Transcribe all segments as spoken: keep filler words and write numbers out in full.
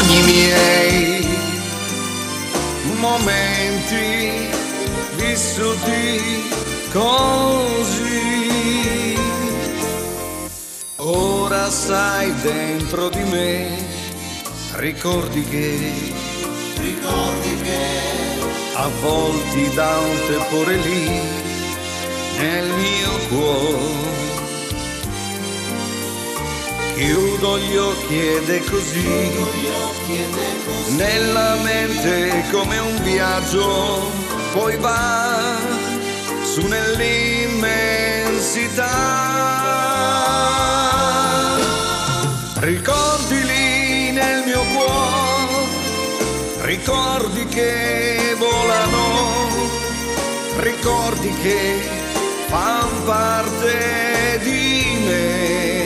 sogni miei, momenti vissuti così. Ora sai dentro di me, ricordi che, ricordi che avvolti da un tepore lì nel mio cuore. Chiudo gli occhi ed è così, nella mente come un viaggio, poi va su nell'immensità. Ricordi lì nel mio cuore, ricordi che volano, ricordi che fan parte di me.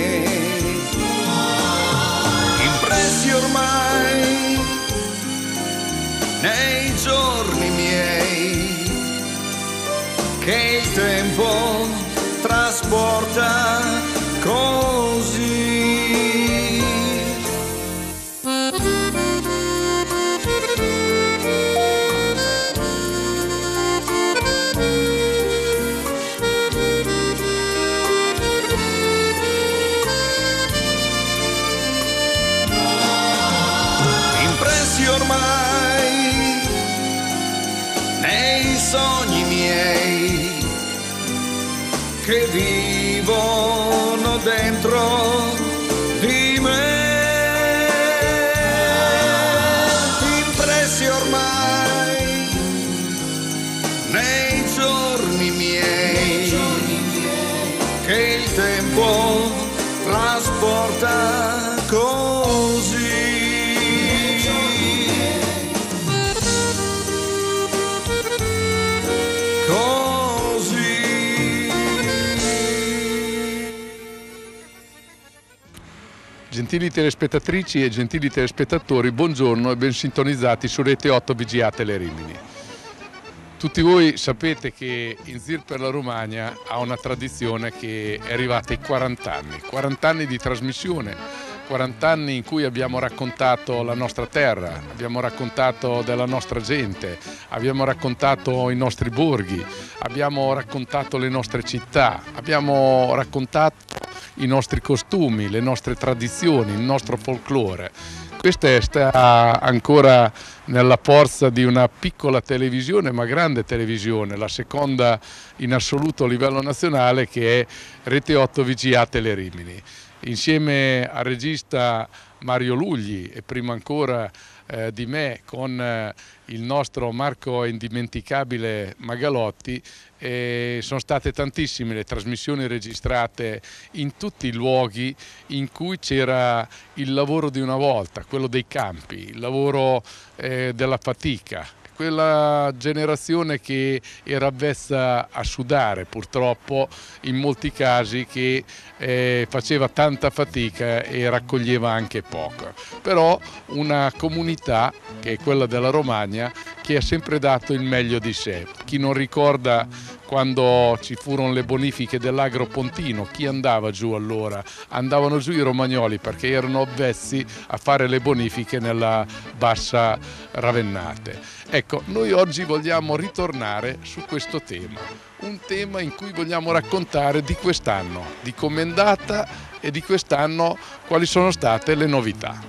Ormai nei giorni miei che il tempo trasporta così. Ormai nei sogni miei che vivono dentro di me, impressi ormai nei giorni miei che il tempo trasporta così. Gentili telespettatrici e gentili telespettatori, buongiorno e ben sintonizzati su Rete otto V G A Telerimini. Tutti voi sapete che In Zir per la Romagna ha una tradizione che è arrivata ai quaranta anni, quaranta anni di trasmissione, quaranta anni in cui abbiamo raccontato la nostra terra, abbiamo raccontato della nostra gente, abbiamo raccontato i nostri borghi, abbiamo raccontato le nostre città, abbiamo raccontato i nostri costumi, le nostre tradizioni, il nostro folklore. Questa sta ancora nella forza di una piccola televisione, ma grande televisione, la seconda in assoluto a livello nazionale, che è Rete otto V G A Telerimini. Insieme al regista Mario Lugli e prima ancora eh, di me con eh, il nostro Marco indimenticabile Magalotti, e sono state tantissime le trasmissioni registrate in tutti i luoghi in cui c'era il lavoro di una volta, quello dei campi, il lavoro eh, della fatica, quella generazione che era avvezza a sudare purtroppo in molti casi, che eh, faceva tanta fatica e raccoglieva anche poco, però una comunità che è quella della Romagna che ha sempre dato il meglio di sé. Chi non ricorda quando ci furono le bonifiche dell'Agro Pontino, chi andava giù allora? Andavano giù i romagnoli perché erano avvezzi a fare le bonifiche nella bassa Ravennate. Ecco, noi oggi vogliamo ritornare su questo tema, un tema in cui vogliamo raccontare di quest'anno, di com'è andata e di quest'anno quali sono state le novità.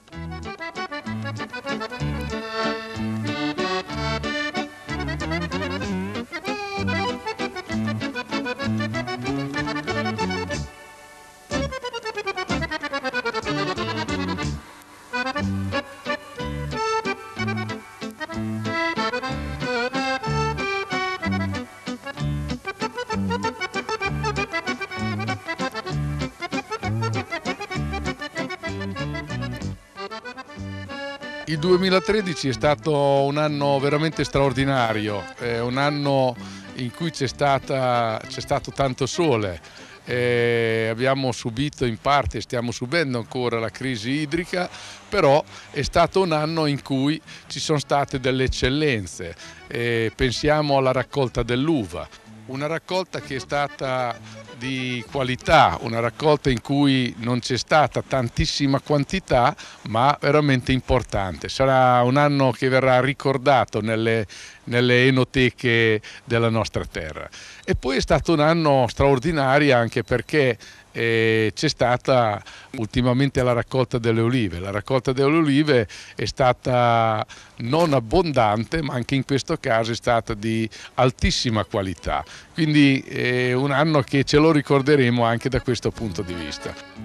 Il duemilatredici è stato un anno veramente straordinario, è un anno in cui c'è stata, c'è stato tanto sole, eh, abbiamo subito in parte, stiamo subendo ancora la crisi idrica, però è stato un anno in cui ci sono state delle eccellenze, eh, pensiamo alla raccolta dell'uva, una raccolta che è stata di qualità, una raccolta in cui non c'è stata tantissima quantità ma veramente importante. Sarà un anno che verrà ricordato nelle, nelle enoteche della nostra terra. E poi è stato un anno straordinario anche perché eh, c'è stata ultimamente la raccolta delle olive. La raccolta delle olive è stata non abbondante, ma anche in questo caso è stata di altissima qualità. Quindi è un anno che ce lo ricorderemo anche da questo punto di vista.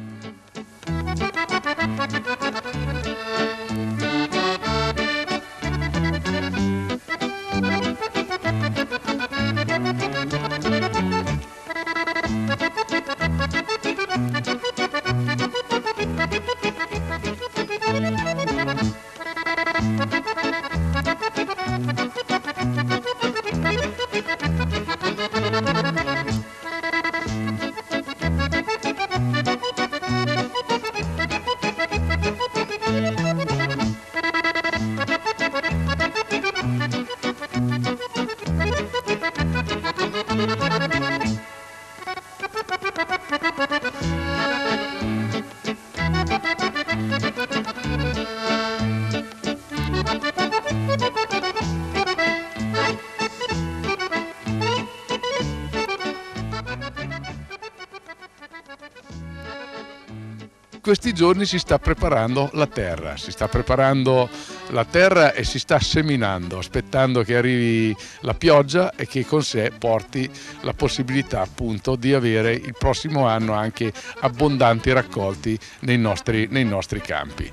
Questi giorni si sta preparando la terra, si sta preparando la terra e si sta seminando, aspettando che arrivi la pioggia e che con sé porti la possibilità appunto di avere il prossimo anno anche abbondanti raccolti nei nostri, nei nostri campi.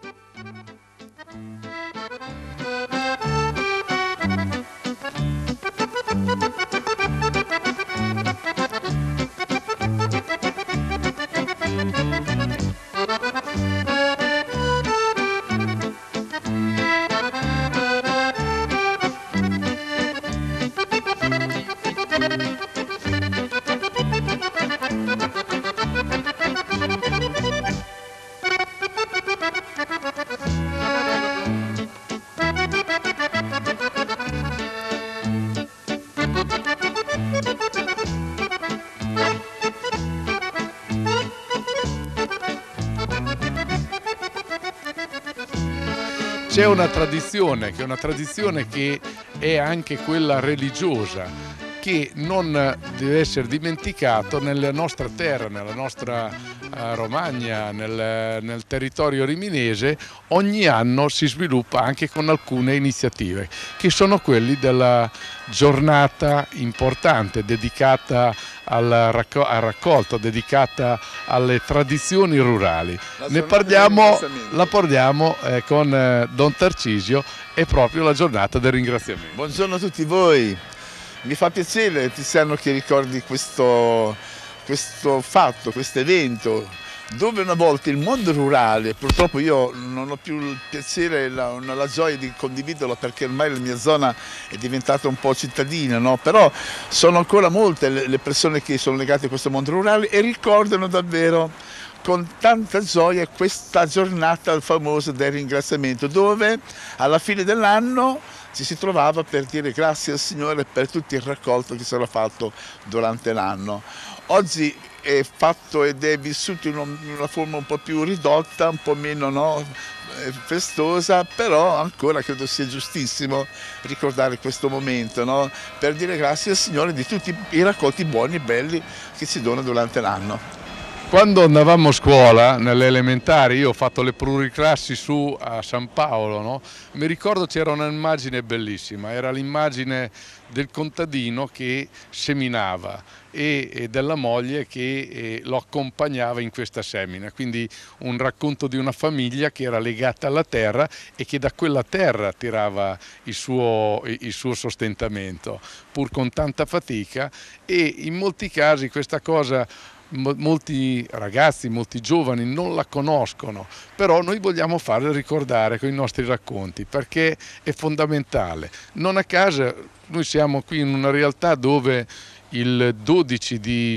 C'è una tradizione, che è una tradizione che è anche quella religiosa, che non deve essere dimenticato nella nostra terra, nella nostra uh, Romagna, nel, nel territorio riminese. Ogni anno si sviluppa anche con alcune iniziative, che sono quelli della giornata importante dedicata al, racco al raccolto, dedicata alle tradizioni rurali. Ne parliamo, la parliamo eh, con eh, Don Tarcisio, è proprio la giornata del ringraziamento. Buongiorno a tutti voi. Mi fa piacere, Tiziano, che ricordi questo, questo fatto, questo evento, dove una volta il mondo rurale, purtroppo io non ho più il piacere e la, la gioia di condividerlo perché ormai la mia zona è diventata un po' cittadina, no? Però sono ancora molte le persone che sono legate a questo mondo rurale e ricordano davvero con tanta gioia questa giornata famosa del ringraziamento, dove alla fine dell'anno ci si trovava per dire grazie al Signore per tutto il raccolto che sarà fatto durante l'anno. Oggi è fatto ed è vissuto in una forma un po' più ridotta, un po' meno no, festosa, però ancora credo sia giustissimo ricordare questo momento, no? Per dire grazie al Signore di tutti i raccolti buoni e belli che si donano durante l'anno. Quando andavamo a scuola, nelle elementari, io ho fatto le pluriclassi su a San Paolo, no? Mi ricordo c'era un'immagine bellissima, era l'immagine del contadino che seminava e, e della moglie che eh, lo accompagnava in questa semina, quindi un racconto di una famiglia che era legata alla terra e che da quella terra tirava il suo, il suo sostentamento, pur con tanta fatica, e in molti casi questa cosa molti ragazzi, molti giovani non la conoscono, però noi vogliamo farla ricordare con i nostri racconti perché è fondamentale. Non a caso noi siamo qui in una realtà dove il dodici di,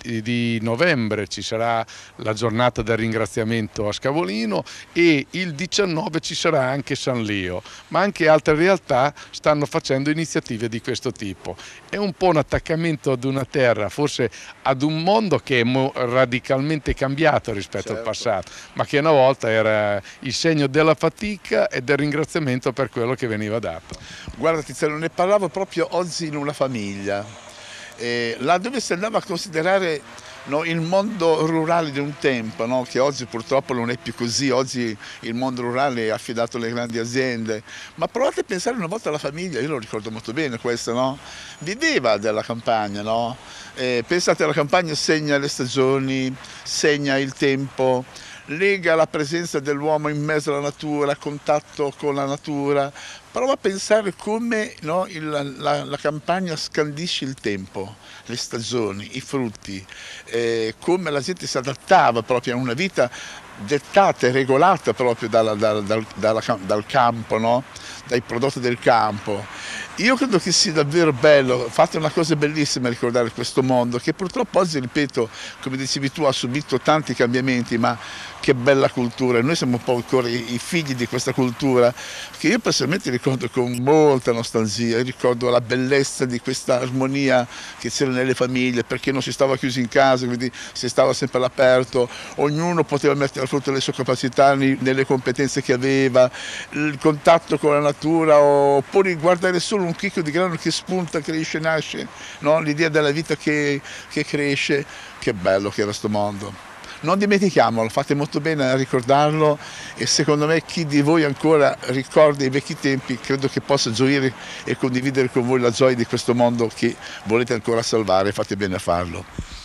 di novembre ci sarà la giornata del ringraziamento a Scavolino e il diciannove ci sarà anche San Leo, ma anche altre realtà stanno facendo iniziative di questo tipo. È un po' un attaccamento ad una terra, forse ad un mondo che è radicalmente cambiato rispetto certo. al passato, ma che una volta era il segno della fatica e del ringraziamento per quello che veniva dato. Guarda Tiziano, ne parlavo proprio oggi in una famiglia. Eh, là dove si andava a considerare no, il mondo rurale di un tempo, no, che oggi purtroppo non è più così, oggi il mondo rurale è affidato alle grandi aziende, ma provate a pensare una volta alla famiglia, io lo ricordo molto bene questo, no? Viveva della campagna, no? Eh, pensate alla campagna segna le stagioni, segna il tempo, lega la presenza dell'uomo in mezzo alla natura, a contatto con la natura. Prova a pensare come no, il, la, la campagna scandisce il tempo, le stagioni, i frutti, eh, come la gente si adattava proprio a una vita dettata e regolata proprio dalla, dal, dal, dalla, dal campo, no? Dai prodotti del campo. Io credo che sia davvero bello, fate una cosa bellissima ricordare questo mondo che purtroppo oggi, ripeto, come dicevi tu, ha subito tanti cambiamenti, ma che bella cultura, noi siamo un po' ancora i figli di questa cultura che io personalmente ricordo con molta nostalgia, ricordo la bellezza di questa armonia che c'era nelle famiglie perché non si stava chiusi in casa, quindi si stava sempre all'aperto, ognuno poteva mettere a frutto le sue capacità nelle competenze che aveva, il contatto con la natura oppure guardare solo un chicco di grano che spunta, cresce, nasce, no? L'idea della vita che, che cresce, che bello che era sto mondo. Non dimentichiamolo, fate molto bene a ricordarlo e secondo me chi di voi ancora ricorda i vecchi tempi credo che possa gioire e condividere con voi la gioia di questo mondo che volete ancora salvare, fate bene a farlo.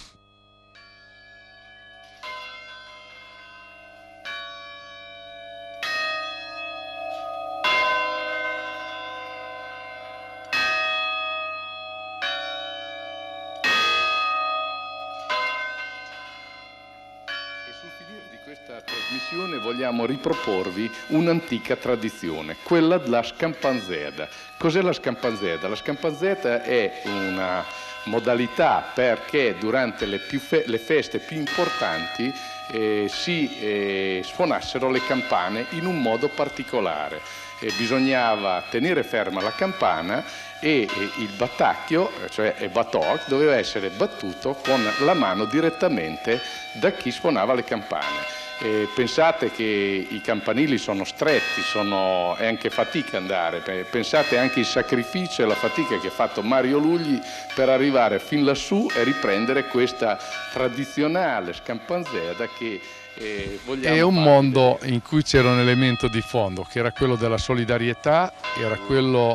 Questa trasmissione vogliamo riproporvi un'antica tradizione, quella della scampanzeda. Cos'è la scampanzeda? La scampanzeda è una modalità perché durante le, più fe le feste più importanti eh, si eh, suonassero le campane in un modo particolare. Eh, bisognava tenere ferma la campana e il battacchio, cioè il batok, doveva essere battuto con la mano direttamente da chi suonava le campane. E pensate che i campanili sono stretti, sono, è anche fatica andare, pensate anche il sacrificio e la fatica che ha fatto Mario Lugli per arrivare fin lassù e riprendere questa tradizionale scampanzeda che eh, vogliamo. È un mondo in cui c'era un elemento di fondo che era quello della solidarietà, era quello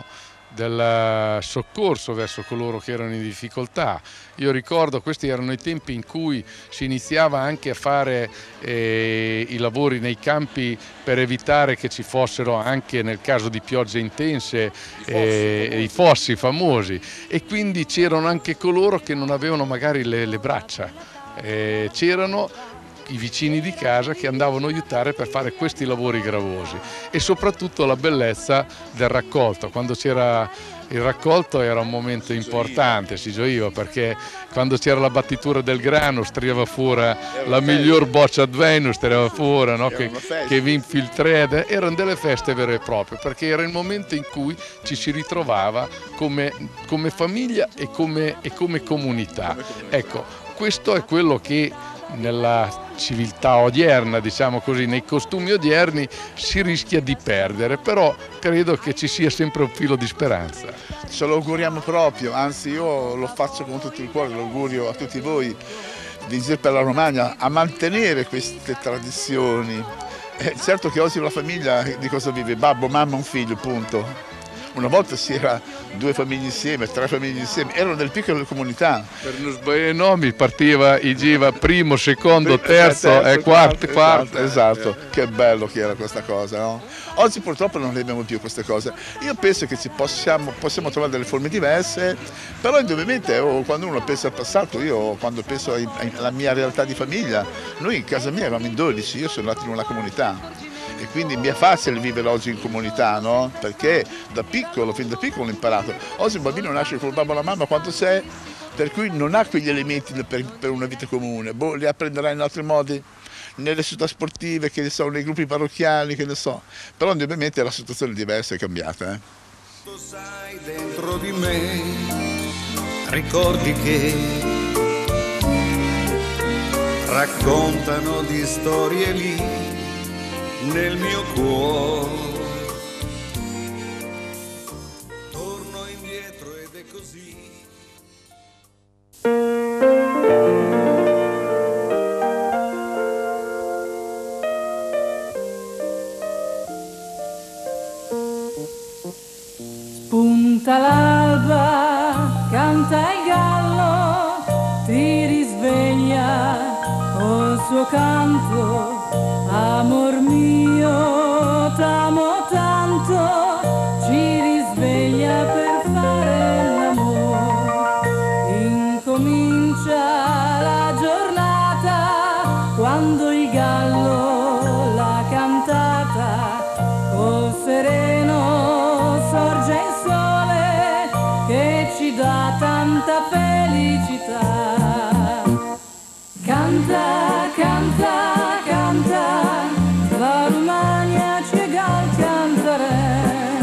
del soccorso verso coloro che erano in difficoltà. Io ricordo, questi erano i tempi in cui si iniziava anche a fare eh, i lavori nei campi per evitare che ci fossero anche nel caso di piogge intense eh, i fossi famosi e quindi c'erano anche coloro che non avevano magari le, le braccia, eh, c'erano i vicini di casa che andavano a aiutare per fare questi lavori gravosi e soprattutto la bellezza del raccolto. Quando c'era il raccolto era un momento importante, si gioiva perché quando c'era la battitura del grano striava fuori la miglior boccia ad Venus, striava fuori, no? che, che vi infiltrede, erano delle feste vere e proprie perché era il momento in cui ci si ritrovava come, come famiglia e come, e come comunità. Ecco, questo è quello che nella civiltà odierna, diciamo così, nei costumi odierni si rischia di perdere, però credo che ci sia sempre un filo di speranza. Ce lo auguriamo proprio, anzi io lo faccio con tutto il cuore, l'augurio a tutti voi di Giro per la Romagna a mantenere queste tradizioni. Eh, certo che oggi la famiglia di cosa vive? Babbo, mamma, un figlio, punto. Una volta si era due famiglie insieme, tre famiglie insieme, erano delle piccole comunità. Per non sbagliare i nomi partiva, i giva primo, secondo, terzo, terzo e quarto, quarto. Esatto, esatto. Che bello che era questa cosa, no? Oggi purtroppo non ne abbiamo più queste cose. Io penso che ci possiamo, possiamo trovare delle forme diverse, però indubbiamente oh, quando uno pensa al passato, io quando penso alla mia realtà di famiglia, noi in casa mia eravamo in dodici, io sono nato in una comunità. E quindi mi è facile vivere oggi in comunità, no? Perché da piccolo, fin da piccolo ho imparato. Oggi un bambino nasce con il babbo e la mamma, quanto sei? per cui non ha quegli elementi per, per una vita comune, boh, li apprenderà in altri modi, nelle società sportive, che ne so, nei gruppi parrocchiali, che ne so, però indubbiamente la situazione è diversa, è cambiata. Eh. Tu sai dentro di me, ricordi che raccontano di storie lì nel mio cuore. Torno indietro ed è così. Spunta l'alba, canta il gallo, ti risveglia col suo canto. Amor mio, t'amo tanto, ci risveglia per fare l'amore. Incomincia la giornata quando il gallo l'ha cantata, col sereno sorge il sole che ci dà tanta felicità. Canta, canta, canta, la Romagna ciega al cantare.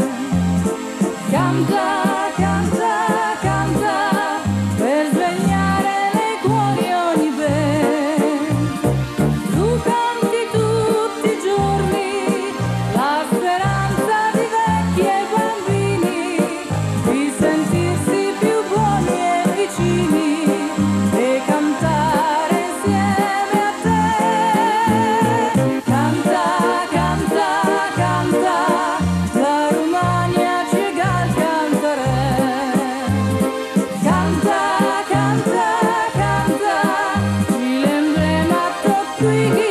Canta, canta, canta, per svegliare nei cuori ogni ben. Tu canti tutti i giorni la speranza di vecchi e bambini, di sentirsi più buoni e vicini e cantare insieme a te. Canta, canta, canta, la Romagna ciega al cantare. Canta, canta, canta, il l'emblema qui chi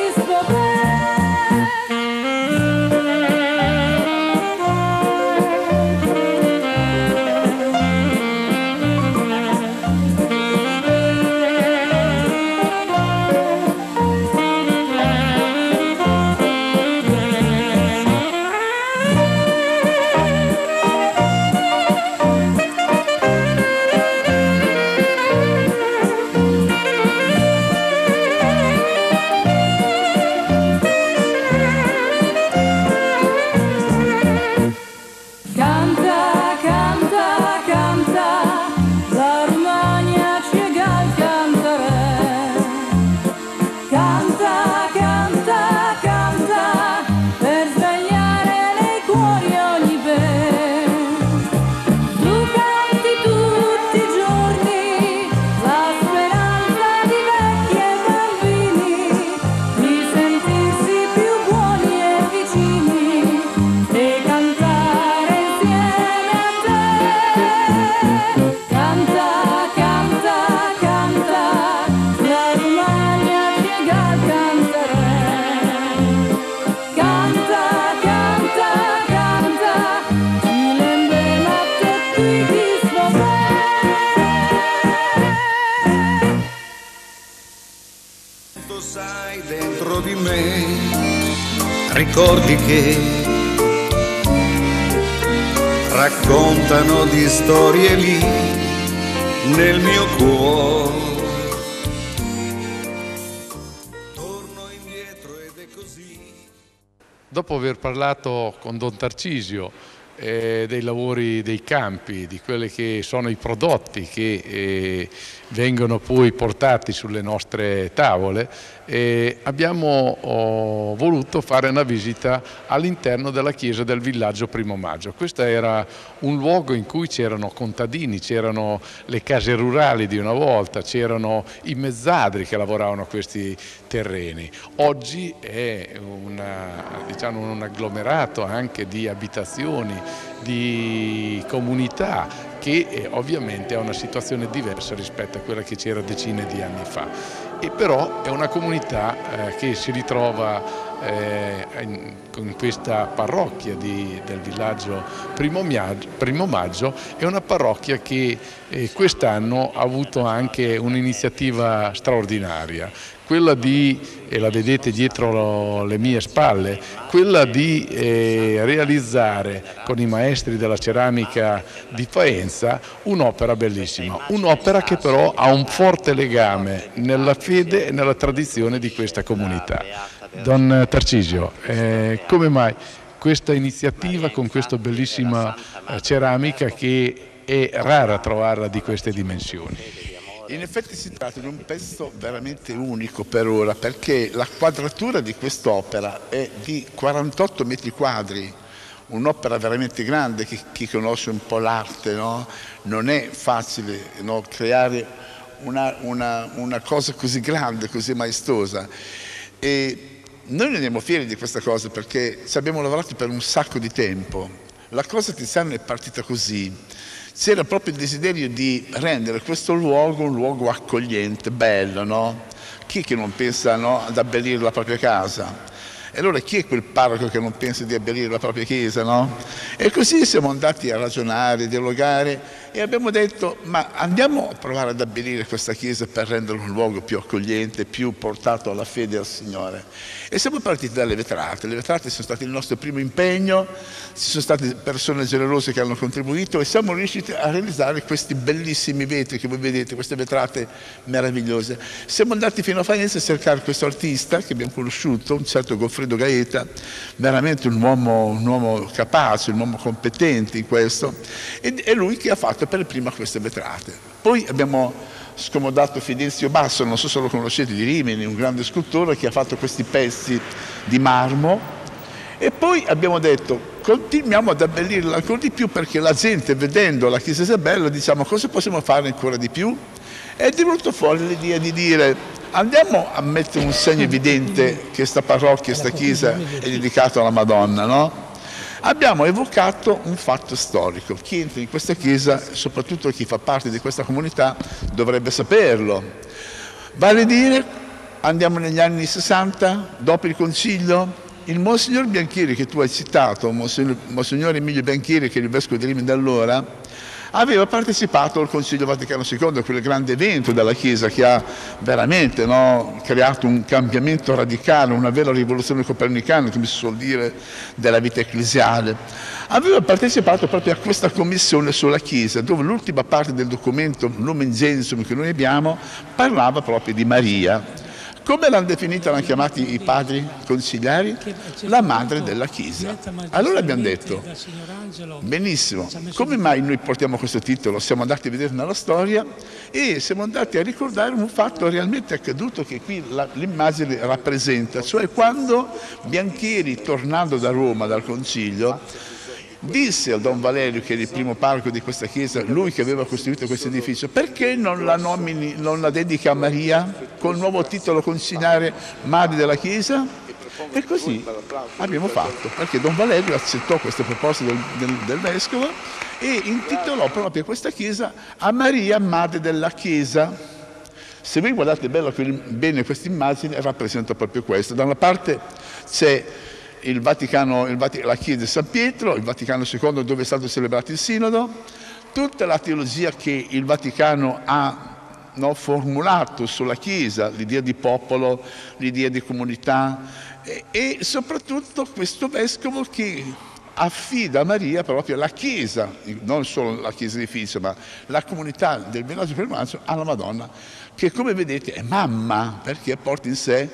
Canta, canta, canta, la Romagna ciega al cantare. Canta, canta, canta, per svegliare nei cuori ogni ben. Tu canti tutti i giorni la speranza di vecchi e bambini, di sentirsi più buoni e vicini e cantare insieme a te. Canta, canta, canta, la Romagna ciega al cantare. Canta, canta, canta, l'emblema qui chi Tu sai dentro di me, ricordi che raccontano di storie lì nel mio cuore. Torno indietro ed è così. Dopo aver parlato con Don Tarcisio eh, dei lavori dei campi, di quelli che sono i prodotti che eh, vengono poi portati sulle nostre tavole, eh, abbiamo oh, voluto fare una visita all'interno della chiesa del villaggio Primo Maggio. Questo era un luogo in cui c'erano contadini, c'erano le case rurali di una volta, c'erano i mezzadri che lavoravano a questi terreni. Oggi è una, diciamo, un agglomerato anche di abitazioni, di comunità, che eh, ovviamente ha una situazione diversa rispetto a quella che c'era decine di anni fa. E però è una comunità eh, che si ritrova eh, in, in questa parrocchia di, del villaggio Primo, Miaggio, Primo Maggio, è una parrocchia che eh, quest'anno ha avuto anche un'iniziativa straordinaria. quella di, e la vedete dietro le mie spalle, quella di eh, realizzare con i maestri della ceramica di Faenza un'opera bellissima, un'opera che però ha un forte legame nella fede e nella tradizione di questa comunità. Don Tarcisio, eh, come mai questa iniziativa con questa bellissima eh, ceramica che è rara trovarla di queste dimensioni? In effetti si tratta di un pezzo veramente unico per ora, perché la quadratura di quest'opera è di quarantotto metri quadri, un'opera veramente grande. Chi, chi conosce un po' l'arte, no? Non è facile, no? Creare una, una, una cosa così grande, così maestosa. E noi ne andiamo fieri di questa cosa perché ci abbiamo lavorato per un sacco di tempo. La cosa Tiziano è partita così. C'era proprio il desiderio di rendere questo luogo un luogo accogliente, bello, no? Chi che non pensa, no, ad abbellire la propria casa? E allora chi è quel parroco che non pensa di abbellire la propria chiesa, no? E così siamo andati a ragionare, a dialogare e abbiamo detto, ma andiamo a provare ad abbellire questa chiesa per renderlo un luogo più accogliente, più portato alla fede al Signore. E siamo partiti dalle vetrate. Le vetrate sono state il nostro primo impegno, ci sono state persone generose che hanno contribuito e siamo riusciti a realizzare questi bellissimi vetri che voi vedete, queste vetrate meravigliose. Siamo andati fino a Faenza a cercare questo artista che abbiamo conosciuto, un certo Goffredo Gaeta, veramente un uomo, un uomo capace, un uomo competente in questo, ed è lui che ha fatto per prima queste vetrate. Poi abbiamo scomodato Fidenzio Basso, non so se lo conoscete, di Rimini, un grande scultore che ha fatto questi pezzi di marmo, e poi abbiamo detto continuiamo ad abbellirla ancora di più perché la gente, vedendo la chiesa Isabella, diciamo cosa possiamo fare ancora di più? È venuto fuori l'idea di dire andiamo a mettere un segno evidente che sta parrocchia, sta chiesa è dedicata alla Madonna, no? Abbiamo evocato un fatto storico. Chi entra in questa chiesa, soprattutto chi fa parte di questa comunità, dovrebbe saperlo. Vale a dire, andiamo negli anni sessanta, dopo il concilio, il Monsignor Bianchieri che tu hai citato, Monsignor, Monsignor Emilio Bianchieri, che è il vescovo di Rimini da allora, aveva partecipato al Concilio Vaticano secondo, quel grande evento della Chiesa che ha veramente, no, creato un cambiamento radicale, una vera rivoluzione copernicana, come si suol dire, della vita ecclesiale. Aveva partecipato proprio a questa commissione sulla Chiesa, dove l'ultima parte del documento, Lumen Gentium, che noi abbiamo, parlava proprio di Maria. Come l'hanno definita, l'hanno chiamati i padri consigliari? La madre della Chiesa. Allora abbiamo detto, benissimo, come mai noi portiamo questo titolo? Siamo andati a vedere nella storia e siamo andati a ricordare un fatto realmente accaduto che qui l'immagine rappresenta, cioè quando Bianchieri, tornando da Roma, dal concilio, disse a Don Valerio, che era il primo parroco di questa chiesa, lui che aveva costruito questo edificio, perché non la nomini, non la dedica a Maria col nuovo titolo consigliare Madre della Chiesa? E così abbiamo fatto, perché Don Valerio accettò queste proposte del, del, del vescovo e intitolò proprio questa chiesa a Maria, Madre della Chiesa. Se voi guardate bene questa immagine, rappresenta proprio questo. Da una parte c'è Il Vaticano, il Vaticano, la chiesa di San Pietro, il Vaticano secondo dove è stato celebrato il Sinodo, tutta la teologia che il Vaticano ha, no, formulato sulla Chiesa, l'idea di popolo, l'idea di comunità e, e soprattutto questo vescovo che affida a Maria proprio la Chiesa, non solo la Chiesa edificio, ma la comunità del villaggio pellegrinaggio alla Madonna, che come vedete è mamma perché porta in sé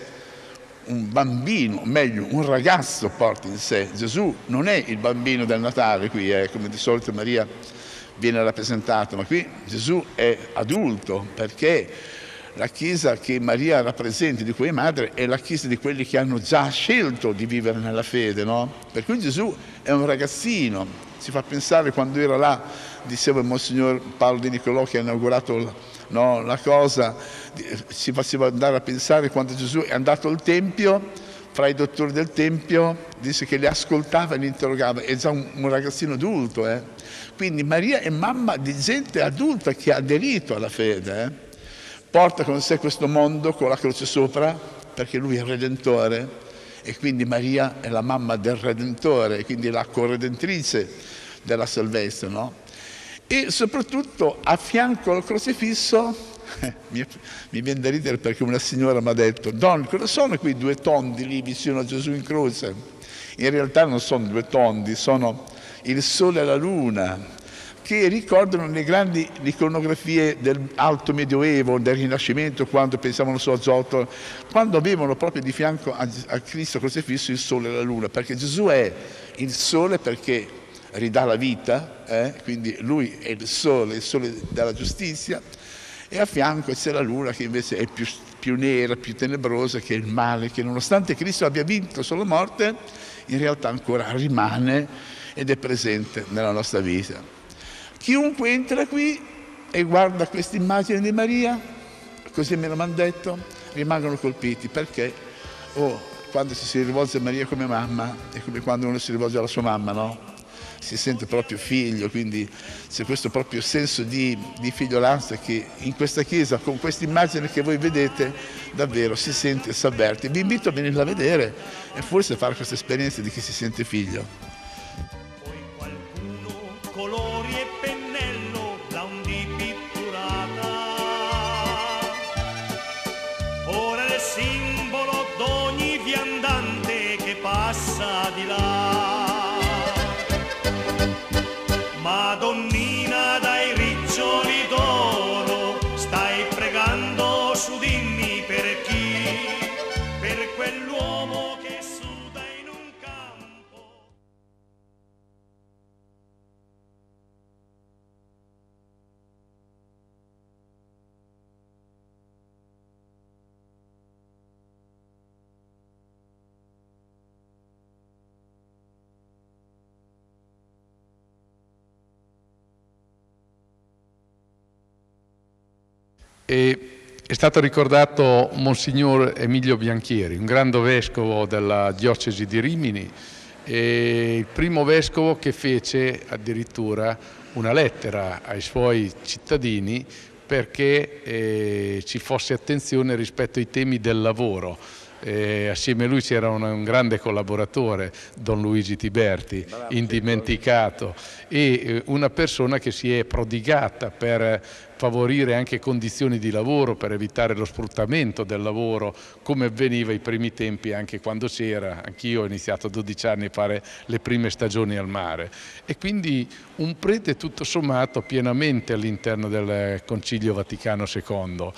un bambino, meglio un ragazzo porta in sé. Gesù non è il bambino del Natale qui, è come di solito Maria viene rappresentata, ma qui Gesù è adulto perché la Chiesa che Maria rappresenta, di cui è madre, è la Chiesa di quelli che hanno già scelto di vivere nella fede, no? Per cui Gesù è un ragazzino, ci fa pensare quando era là, diceva il Monsignor Paolo Di Nicolò che ha inaugurato, no, la cosa, ci faceva andare a pensare quando Gesù è andato al Tempio, fra i dottori del Tempio, dice che li ascoltava e li interrogava, è già un, un ragazzino adulto, eh? Quindi Maria è mamma di gente adulta che ha aderito alla fede, eh? Porta con sé questo mondo con la croce sopra, perché lui è il Redentore, e quindi Maria è la mamma del Redentore, quindi la corredentrice della salvezza, no? E soprattutto a fianco al crocifisso mi, mi viene da ridere perché una signora mi ha detto: Don, cosa sono quei due tondi lì vicino a Gesù in croce? In realtà non sono due tondi, sono il sole e la luna, che ricordano le grandi iconografie dell'alto medioevo, del Rinascimento, quando pensavano su a Giotto, quando avevano proprio di fianco a, a Cristo crocifisso il sole e la luna, perché Gesù è il sole perché ridà la vita, eh? Quindi lui è il sole, il sole della giustizia, e a fianco c'è la luna che invece è più, più nera, più tenebrosa, che è il male, che nonostante Cristo abbia vinto sulla morte, in realtà ancora rimane ed è presente nella nostra vita. Chiunque entra qui e guarda questa immagine di Maria, così me l'hanno detto, rimangono colpiti, perché oh, quando ci si rivolge a Maria come mamma è come quando uno si rivolge alla sua mamma, no? Si sente proprio figlio, quindi c'è questo proprio senso di, di figliolanza che in questa chiesa, con questa immagine che voi vedete, davvero si sente e si avverte. Vi invito a venirla a vedere e forse a fare questa esperienza di chi si sente figlio. Poi qualcuno colori e pennello da un di pitturata, ora è il simbolo d'ogni viandante che passa di là. Madonnina dai riccioli d'oro, stai pregando su dimmi per chi, per quell'uomo che suda in un campo. E è stato ricordato Monsignor Emilio Bianchieri, un grande vescovo della diocesi di Rimini, e il primo vescovo che fece addirittura una lettera ai suoi cittadini perché eh, ci fosse attenzione rispetto ai temi del lavoro. Eh, assieme a lui c'era un, un grande collaboratore, Don Luigi Tiberti, indimenticato, e eh, una persona che si è prodigata per favorire anche condizioni di lavoro, per evitare lo sfruttamento del lavoro, come avveniva ai primi tempi, anche quando c'era. Anch'io ho iniziato a dodici anni a fare le prime stagioni al mare. E quindi un prete tutto sommato pienamente all'interno del Concilio Vaticano secondo.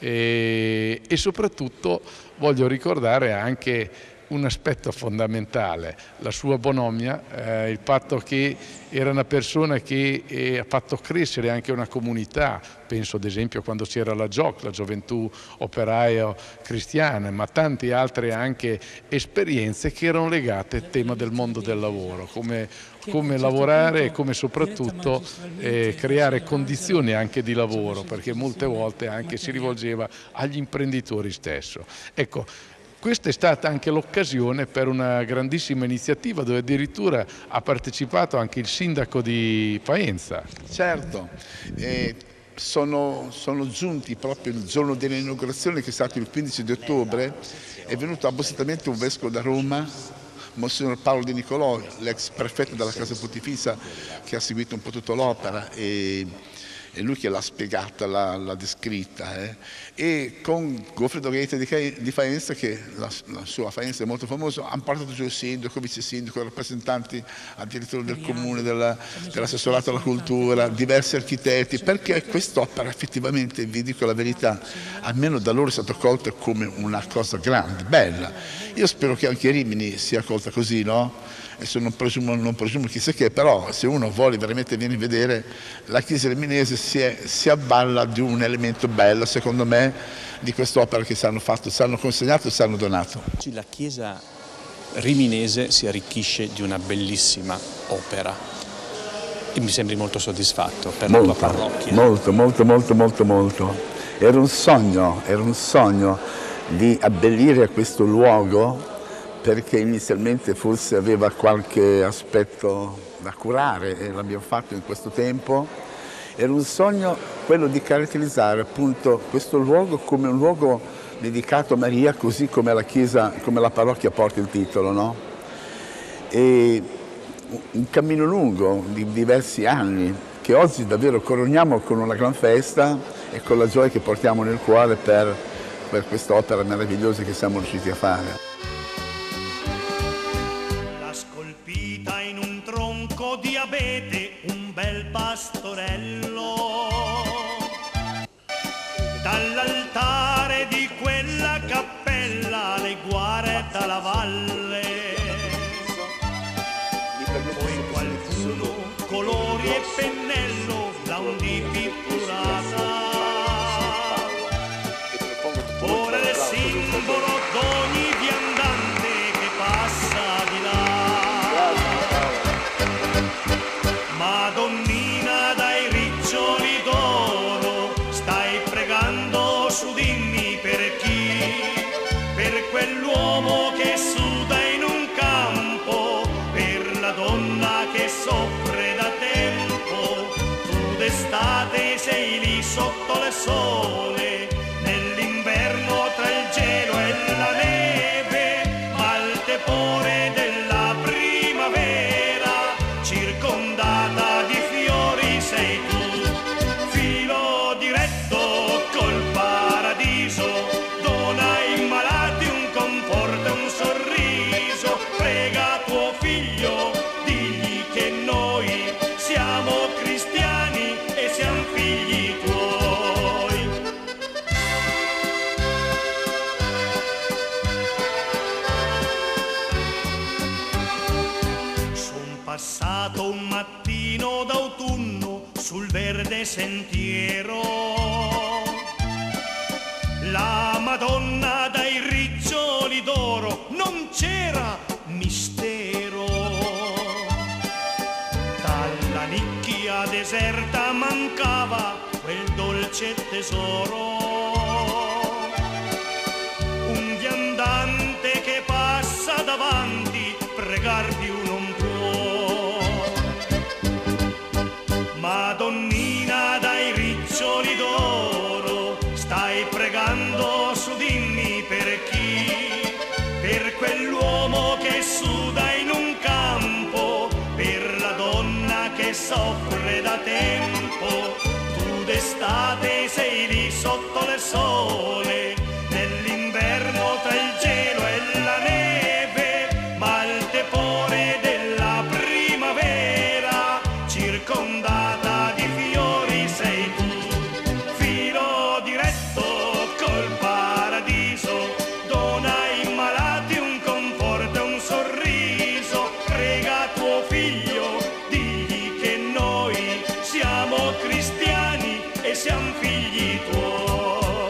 E, e soprattutto voglio ricordare anche un aspetto fondamentale, la sua bonomia, eh, il fatto che era una persona che eh, ha fatto crescere anche una comunità. Penso ad esempio quando c'era la G O C, la Gioventù Operaia Cristiana, ma tante altre anche esperienze che erano legate al tema del mondo del lavoro, come, come lavorare e come soprattutto eh, creare condizioni anche di lavoro, perché molte volte anche si rivolgeva agli imprenditori stessi. Ecco, questa è stata anche l'occasione per una grandissima iniziativa dove addirittura ha partecipato anche il sindaco di Faenza. Certo, eh, sono, sono giunti proprio il giorno dell'inaugurazione, che è stato il quindici di ottobre, è venuto appositamente un vescovo da Roma, Monsignor Paolo Di Nicolò, l'ex prefetto della Casa Pontificia, che ha seguito un po' tutta l'opera, e è lui che l'ha spiegata, l'ha descritta, eh. E con Goffredo Gaeta di Faenza, che la, la sua Faenza è molto famosa, hanno portato giù il sindaco, vice sindaco, rappresentanti addirittura del comune, dell'assessorato alla cultura, diversi architetti, perché quest'opera effettivamente, vi dico la verità, almeno da loro è stata colta come una cosa grande, bella. Io spero che anche Rimini sia colta così, no? Adesso non presumo, non presumo chissà che, però se uno vuole veramente venire a vedere, la chiesa riminese si, è, si avvalla di un elemento bello, secondo me, di quest'opera che ci hanno fatto, ci hanno consegnato e ci hanno donato. La chiesa riminese si arricchisce di una bellissima opera e mi sembri molto soddisfatto per molto, la tua parrocchia. Molto, molto, molto, molto, molto. Era un sogno, era un sogno di abbellire questo luogo, perché inizialmente forse aveva qualche aspetto da curare e l'abbiamo fatto in questo tempo. Era un sogno quello di caratterizzare appunto questo luogo come un luogo dedicato a Maria, così come la chiesa, come la parrocchia porta il titolo, no? E un cammino lungo di diversi anni che oggi davvero coroniamo con una gran festa e con la gioia che portiamo nel cuore per, per quest'opera meravigliosa che siamo riusciti a fare. La scolpita in un tronco di abete, un bel pastorello, dall'altare di quella cappella le guarda la valle. Poi qualcuno colori e pennello l'ha un di pitturata. Ora è il simbolo d'ogni viandante che passa di là. Madonnina dai riccioli d'oro, stai pregando, su dimmi per chi? Per quell'uomo che suda in un campo, per la donna che soffre da tempo. Tu d'estate sei lì sotto le sole, nell'inverno tra il gelo e la neve, ma al tepore della primavera, circondata di fiori sei tu. Filo diretto col paradiso, dona ai malati un conforto e un sorriso. Prega tuo figlio, digli che noi siamo cristiani e siamo figli tuoi. Son passato un mattino d'autunno sul verde sentiero, la Madonna dai riccioli d'oro, non c'era mistero. Dalla nicchia deserta mancava quel dolce tesoro, un viandante che passa davanti, pregar più non può. Madonnina dai riccioli d'oro, stai pregando, su dimmi per chi? Per quell'uomo che suda in un campo, per la donna che soffre da tempo. Tu d'estate sei lì sotto le sole, nell'inverno tra il gelo e la neve, ma al tepore della primavera, circondata di fiori sei tu. Filo diretto col paradiso, dona ai malati un conforto e un sorriso. Prega tuo figlio, digli che noi siamo cristiani e siamo figli tuoi.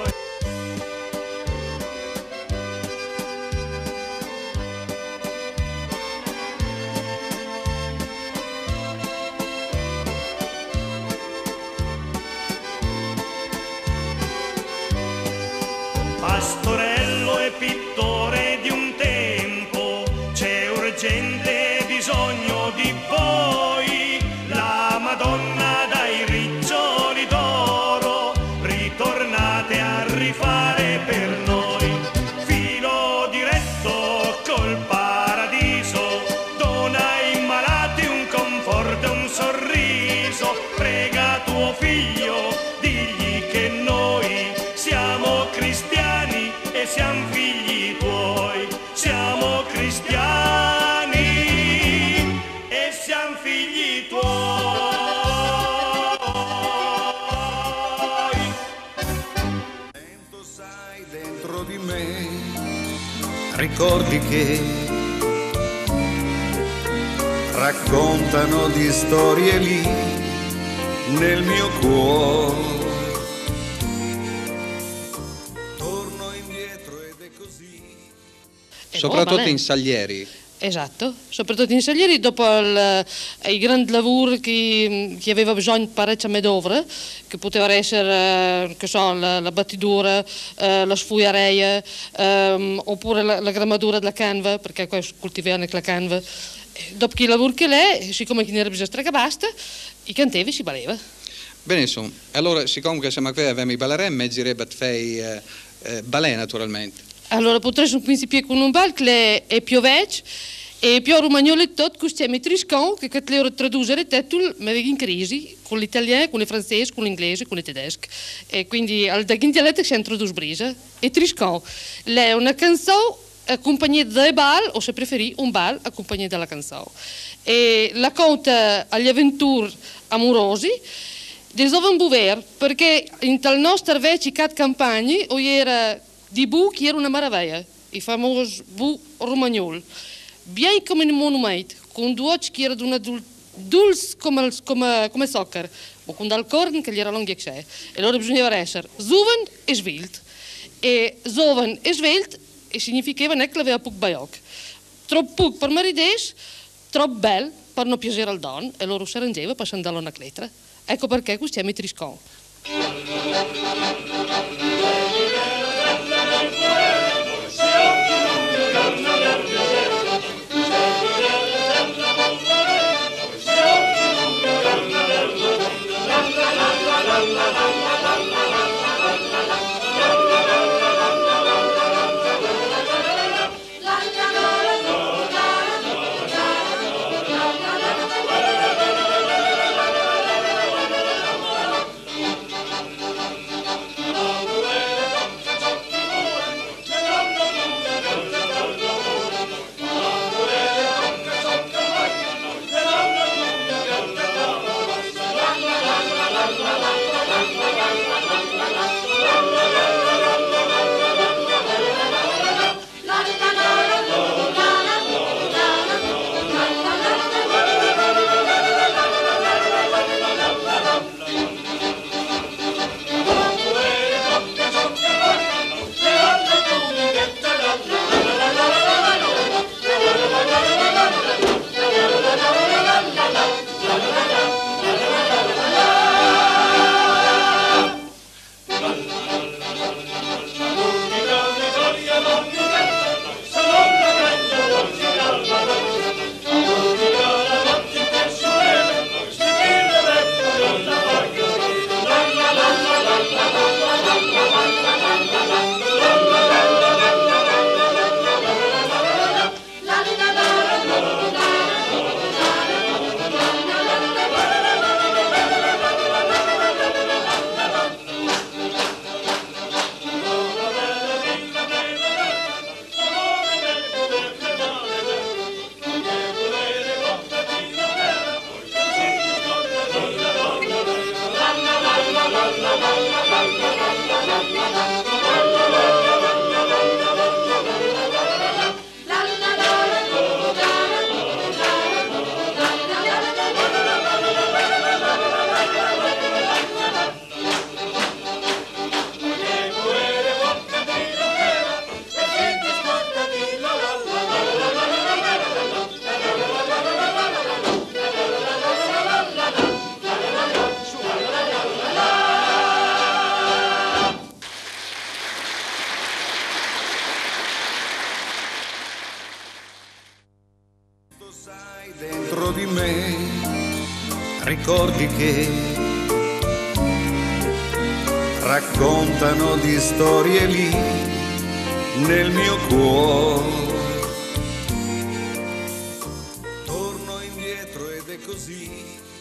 Pastorello e pittore di un tempo, c'è urgente bisogno di voi. La Madonna dai riccioli d'oro, ritornate a rifare per noi. Filo diretto col paradiso, dona ai malati un conforto e un sorriso. Prega tuo figlio, digli che noi siamo cristiani e siamo figli tuoi. Siamo cristiani e siamo figli tuoi. Sento, sai, dentro di me ricordi che raccontano di storie lì nel mio cuore. Torno indietro ed è così. Soprattutto giovane. in Salieri. Esatto, soprattutto in Salieri, dopo il, i grandi lavori che, che aveva bisogno di parecchia manodopera, che poteva essere, che so, la, la battitura, eh, la sfuiareia, ehm, oppure la, la grammatura della canva, perché qua coltivavano anche la canva. Dopo che lavoro che lei, siccome che non era bisogno di basta, i cantevi si baleva. Benissimo, allora siccome che siamo qui a Vemi Balarem, mezzirebbe a fare eh, eh, balè naturalmente. Allora potrei un principio con un bal che è più vecchio E più romagnolo e tot, custiamo i triscan, che che loro tradurre tetul, ma in crisi, con l'italiano, con il francese, con l'inglese, con il tedesco. E quindi al dagin dialetto si introduce brisa. E triscan, è una canzone accompagnata dai bal, o se preferi un bal accompagnato dalla canzone. E la conta agli avventure amorosi, desovan buver, perché in tal nostra veci cat campagne, o era di bu che era una maraviglia, il famoso bu romagnolo. Bien come un monumento, con due occhi che erano una dul dulce come, come, come zucchero, ma con dal corno che gli era lungo e allora bisognava essere giovane e svelte. E giovane e svelte e significava che aveva poco baiocco. Troppo poco per maridès, troppo bel per non piacere al don, e loro si arrangeva per andare una cletra. Ecco perché questo è triscan. Dentro di me ricordi che raccontano di storie lì nel mio cuore. Torno indietro ed è così.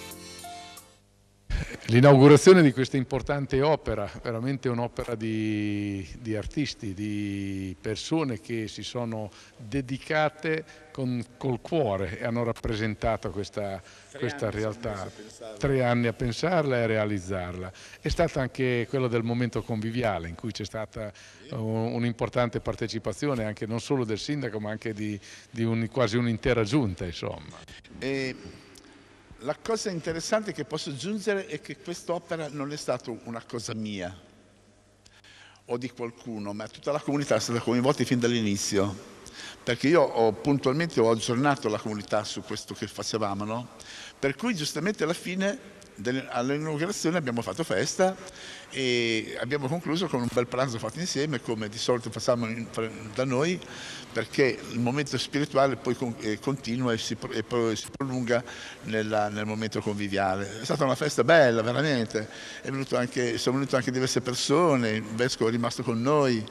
L'inaugurazione di questa importante opera, veramente un'opera di, di artisti, di persone che si sono dedicate con, col cuore e hanno rappresentato questa, questa realtà. Tre anni a pensarla e a realizzarla. È stata anche quello del momento conviviale in cui c'è stata un'importante partecipazione anche non solo del sindaco ma anche di, di un, quasi un'intera giunta, insomma. E la cosa interessante che posso aggiungere è che quest'opera non è stata una cosa mia o di qualcuno, ma tutta la comunità è stata coinvolta fin dall'inizio, perché io ho, puntualmente ho aggiornato la comunità su questo che facevamo, no? Per cui giustamente alla fine all'inaugurazione abbiamo fatto festa e abbiamo concluso con un bel pranzo fatto insieme, come di solito facciamo da noi, perché il momento spirituale poi continua e si, e poi si prolunga nella, nel momento conviviale. È stata una festa bella, veramente. È venuto anche, sono venute anche diverse persone, il vescovo è rimasto con noi,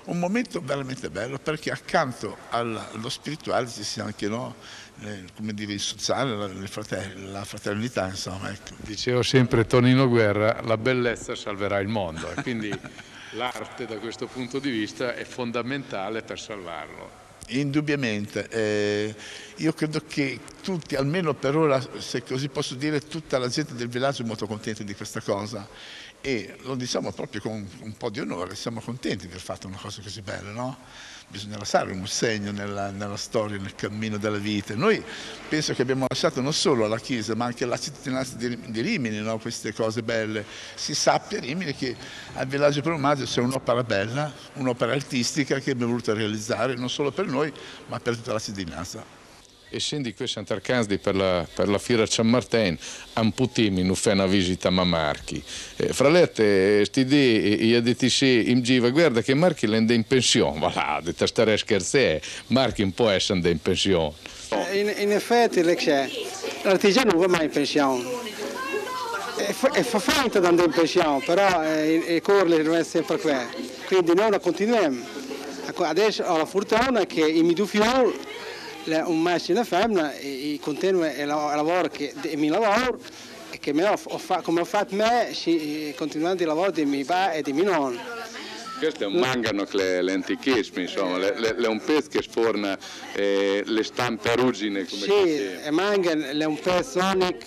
un momento veramente bello, perché accanto allo spirituale ci sia anche, no, eh, come dire, il sociale, la, le fratelli, la fraternità, insomma. Ecco. Dicevo sempre Tonino Guerra, la bellezza salverà il mondo, e quindi l'arte da questo punto di vista è fondamentale per salvarlo. Indubbiamente, eh, io credo che tutti, almeno per ora, se così posso dire, tutta la gente del villaggio è molto contenta di questa cosa, e lo diciamo proprio con un po' di onore, siamo contenti di aver fatto una cosa così bella, no? Bisogna lasciare un segno nella, nella storia, nel cammino della vita. Noi penso che abbiamo lasciato non solo alla Chiesa, ma anche alla cittadinanza di, di Rimini, no? Queste cose belle. Si sappia a Rimini che al Villaggio per un Maggio c'è un'opera bella, un'opera artistica che abbiamo voluto realizzare, non solo per noi, ma per tutta la cittadinanza. E scendi qui a Sant'Arcansdi per la, per la Fiera San Martin, un puttimi non fai una visita a Marchi. Eh, fra l'altro, sti dì, io ho detto sì, in giva, guarda che Marchi l'ende in pensione, voilà, ho detto stare a scherzare, Marchi un po' essere in pensione. In, in effetti, l'artigiano non va mai in pensione. E fa, e fa finta di andare in pensione, però i corli devono sempre qui. Quindi noi la continuiamo. Adesso ho la fortuna che i miei due figli, un maschio e una femmina, e continuo a lavorare che il mio lavoro, e che me ho, ho fa, come ho fatto me, continuando il lavoro di mio padre e di mio nonno. Questo è un mangano le, le antichismi, insomma, le, le, le un pezzo che sforna eh, le stampe ruggine come sì, è mangano è un pezzo unico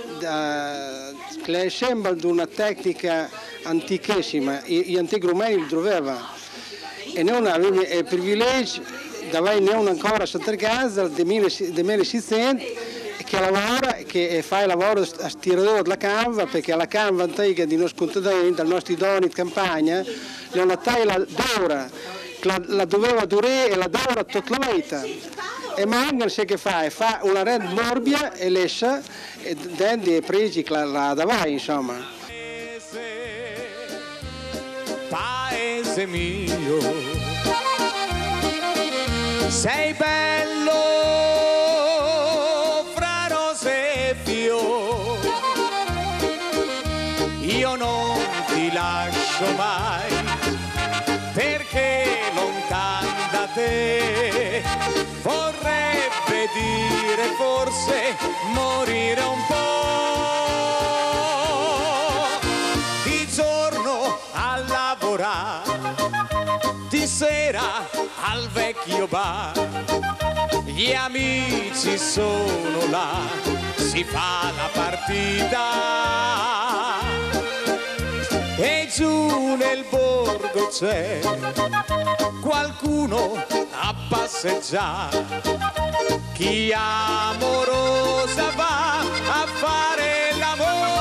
che sembra di una tecnica antichissima, gli antichi romani lo trovavano, e noi avevamo il privilegio davanti non ancora a Sant'Arcansdi del milleseicento, che lavora, che fa il lavoro a stiradore della canva, perché la canva antica di nostri contadini, dai nostri doni di campagna, è una taglia d'ora, la, la doveva durare e la dura tutta la vita. E manca se che fa, fa una rete morbida e lescia, e dentro i pregi la, la davanti, insomma. Paese, paese mio, sei bello fra rose e fiori, io non ti lascio mai, perché lontan da te vorrebbe dire forse morire un po', di giorno a lavorare, di sera al vecchio bar, gli amici sono là, si fa la partita, e giù nel borgo c'è qualcuno a passeggiare, chi amorosa va a fare l'amore.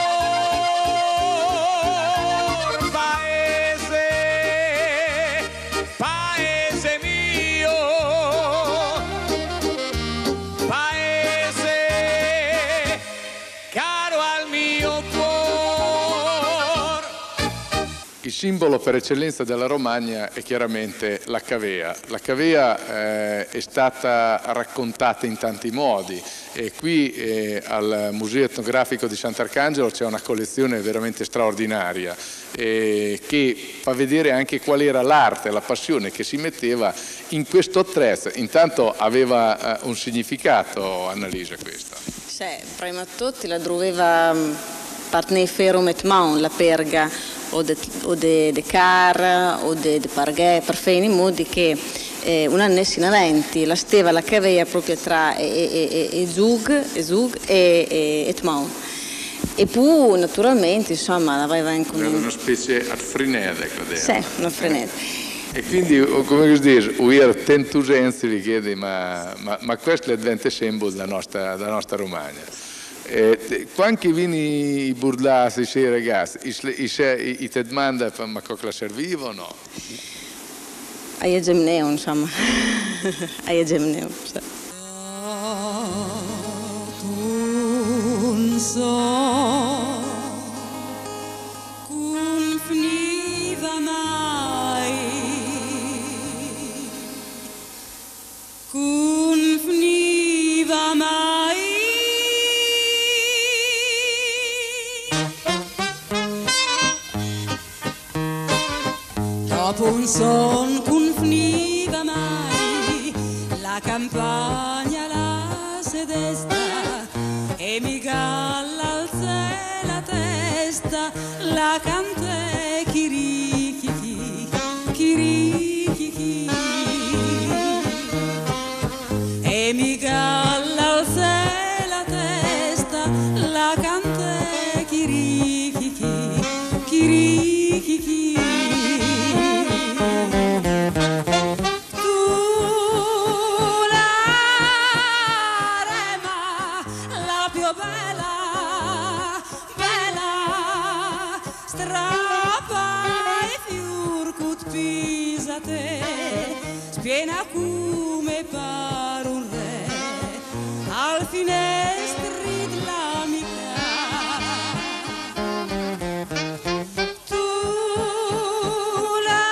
Il simbolo per eccellenza della Romagna è chiaramente la cavea. La cavea eh, è stata raccontata in tanti modi, e qui eh, al Museo Etnografico di Sant'Arcangelo c'è una collezione veramente straordinaria eh, che fa vedere anche qual era l'arte, la passione che si metteva in questo attrezzo. Intanto aveva eh, un significato, Annalisa, questa. Sì, prima di tutto la doveva partner ferro met man, la perga o de, o de, de car o de, de parghe, per fare in modo che eh, un anno in avanti la steva la cavea proprio tra e, e, e, e Zug e Zug e, e, e Tmon. E poi naturalmente insomma aveva anche un... una specie a frenede, credo. Sì, una frenede. E quindi, come si dice, uir tentusenzi vi chiede, ma, ma, ma questo è diventa simbolo della nostra, della nostra Romagna. Eh, quando vieni i burlasi, i ragazzi, i, i, i, i ti domanda ma cosa serviva o no? A je gemneo, insomma. A je gemneo. Non so come finiva mai, come finiva mai. Dopo un sonno la campagna la sedesta e mi galla alza la testa, la cante chirichichi, chirichichi, e mi galla alza la testa, la cante chirichichi, chirichichi. Spiena come par un re al finestri dell'amica. Tu la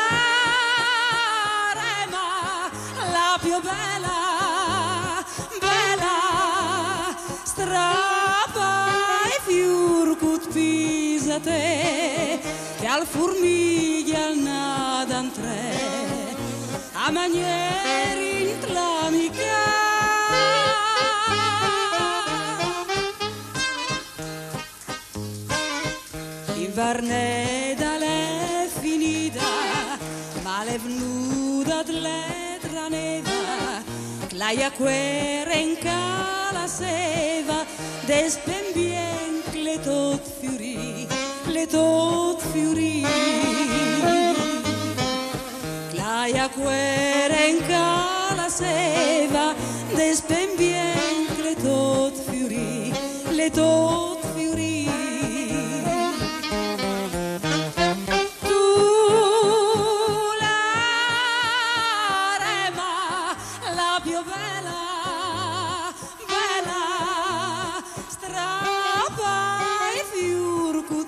rema, la più bella, bella, strappa i fior cut pisate che al formiglia al nadan tre a manieri islamica. L'inverneda l'è finita, ma l'è venuta dell'etra neva, claia quere in cala seva, despembien le tot fiori, le tot fiori. Claia quere in cala seva, despembien le tot fiori, le tot fiori. Tu la rema, la più bella, bella, strappa i fior cut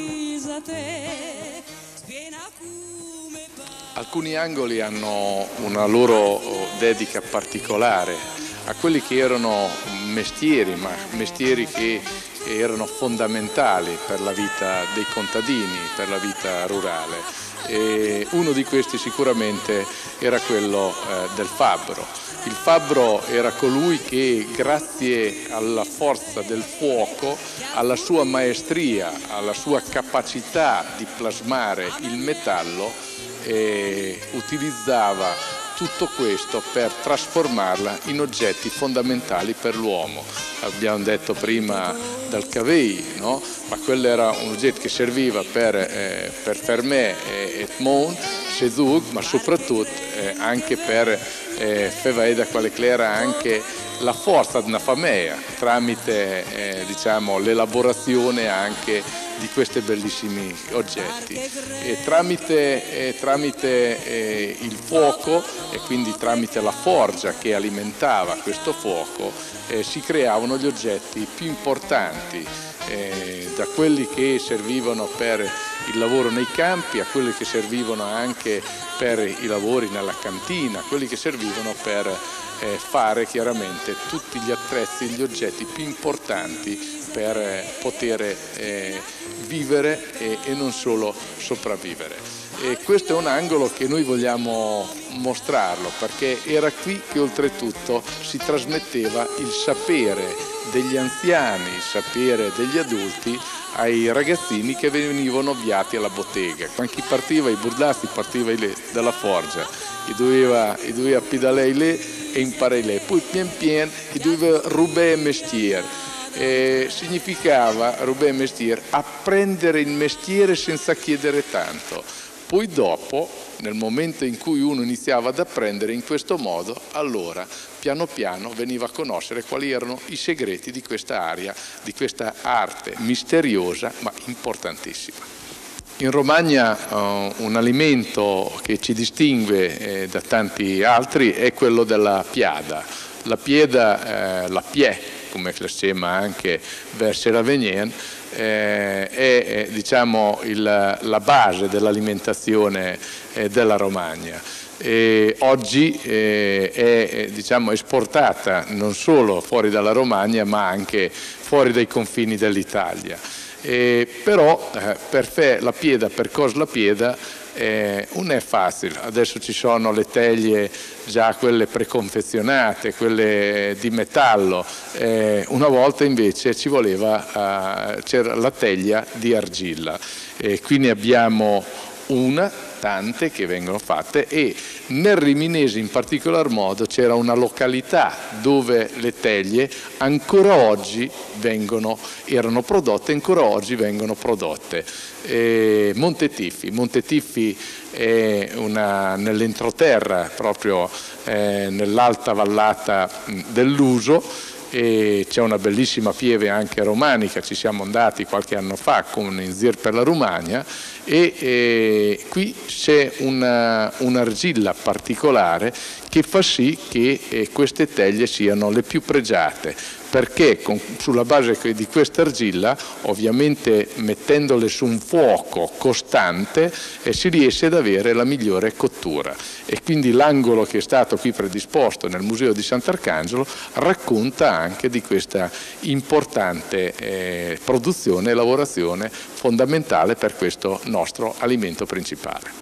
pisate, spiena come pa. Alcuni angoli hanno una loro dedica particolare a quelli che erano mestieri, ma mestieri che erano fondamentali per la vita dei contadini, per la vita rurale. E uno di questi sicuramente era quello eh, del fabbro. Il fabbro era colui che, grazie alla forza del fuoco, alla sua maestria, alla sua capacità di plasmare il metallo, e utilizzava tutto questo per trasformarla in oggetti fondamentali per l'uomo. Abbiamo detto prima dal cavei, no? Ma quello era un oggetto che serviva per, eh, per fermare e mon, sedug, ma soprattutto eh, anche per eh, fare quale che era anche la forza di una famiglia tramite eh, diciamo, l'elaborazione anche di questi bellissimi oggetti. E tramite, eh, tramite eh, il fuoco e quindi tramite la forgia che alimentava questo fuoco eh, si creavano gli oggetti più importanti, eh, da quelli che servivano per il lavoro nei campi a quelli che servivano anche per i lavori nella cantina, quelli che servivano per eh, fare chiaramente tutti gli attrezzi, gli oggetti più importanti per eh, poter eh, vivere e, e non solo sopravvivere. E questo è un angolo che noi vogliamo mostrarlo, perché era qui che oltretutto si trasmetteva il sapere degli anziani, il sapere degli adulti ai ragazzini che venivano avviati alla bottega. Quando chi partiva, i burdassi partiva dalla forgia, e doveva, e doveva pedalare lì e imparare lì, poi pian pian e doveva rubare mestiere. Eh, significava rubare mestiere, apprendere il mestiere senza chiedere tanto. Poi dopo, nel momento in cui uno iniziava ad apprendere in questo modo, allora piano piano veniva a conoscere quali erano i segreti di questa area, di questa arte misteriosa ma importantissima. In Romagna uh, un alimento che ci distingue eh, da tanti altri è quello della piada. La pieda, eh, la pie, come si chiama anche verso l'Avenien, eh, è, è diciamo, il, la base dell'alimentazione eh, della Romagna. E oggi eh, è diciamo, esportata non solo fuori dalla Romagna ma anche fuori dai confini dell'Italia. Eh, però eh, per fare la pieda, per cos la pieda, eh, non è facile. Adesso ci sono le teglie già quelle preconfezionate, quelle di metallo, eh, una volta invece ci voleva, eh, c'era la teglia di argilla, e qui ne abbiamo una, tante che vengono fatte, e nel Riminese in particolar modo c'era una località dove le teglie ancora oggi vengono, erano prodotte e ancora oggi vengono prodotte. Eh, Montetiffi, Montetiffi è nell'entroterra, proprio eh, nell'alta vallata dell'Uso, e c'è una bellissima pieve anche romanica, ci siamo andati qualche anno fa con in Zir per la Romagna, e, e qui c'è un'argilla particolare che fa sì che eh, queste teglie siano le più pregiate, perché con, sulla base di questa argilla, ovviamente mettendole su un fuoco costante, eh, si riesce ad avere la migliore cottura, e quindi l'angolo che è stato qui predisposto nel Museo di Sant'Arcangelo racconta anche di questa importante eh, produzione e lavorazione fondamentale per questo nostro alimento principale.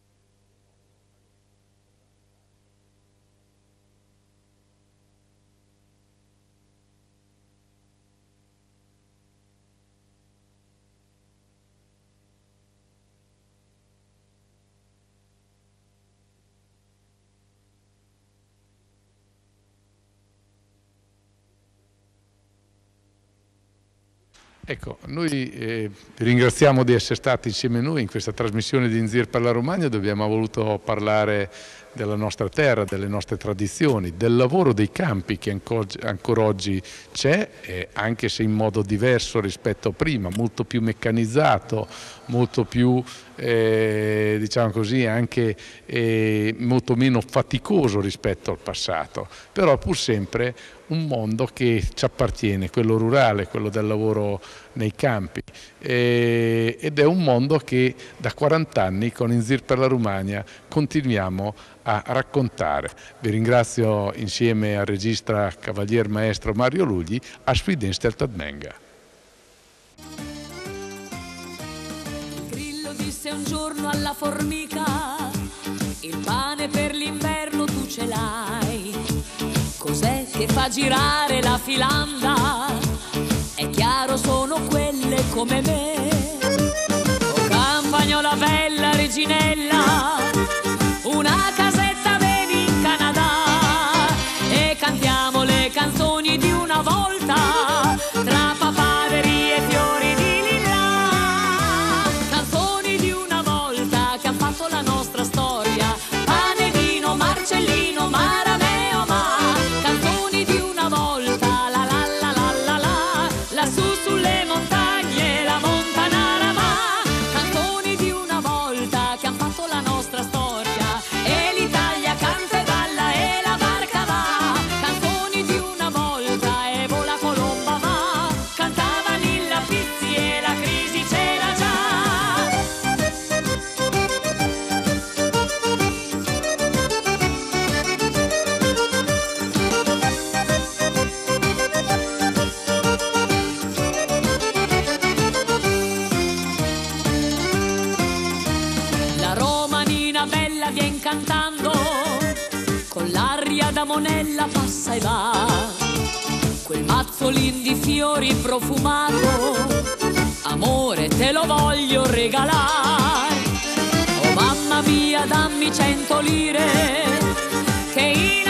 Ecco, noi eh, vi ringraziamo di essere stati insieme a noi in questa trasmissione di In Zir per la Romagna, dove abbiamo voluto parlare della nostra terra, delle nostre tradizioni, del lavoro dei campi che ancora oggi c'è, eh, anche se in modo diverso rispetto a prima, molto più meccanizzato, molto più, eh, diciamo così, anche eh, molto meno faticoso rispetto al passato, però pur sempre un mondo che ci appartiene, quello rurale, quello del lavoro nei campi, eh, ed è un mondo che da quaranta anni con In Zir per la Romagna continuiamo a raccontare. Vi ringrazio insieme al regista Cavalier Maestro Mario Lugli, a Sfidenstel Tadmenga. Il grillo disse un giorno alla formica: il pane per l'inverno tu ce l'hai, cos'è che fa girare la filanda? È chiaro, sono quelle come me. Oh campagnola bella, reginella, una casetta avevi in Canada, e cantiamo le canzoni di una volta, tra papaveri e fiori di lilla. Canzoni di una volta che han fatto la nostra storia, pane, vino, Marcellino, Marameo, ma canzoni di una volta, la la la la la la, lassù sulle montagne, la montanara, ma canzoni di una volta che han fatto la nostra storia, e l'Italia canta e balla e la barca va. Canzoni di una volta, e vola colomba va, cantava Lilla Pizzi e la crisi c'era già. La romanina bella vien cantando, con l'aria da monella passa e va, quel mazzolin di fiori profumato, amore te lo voglio regalare. Oh mamma mia, dammi cento lire, che il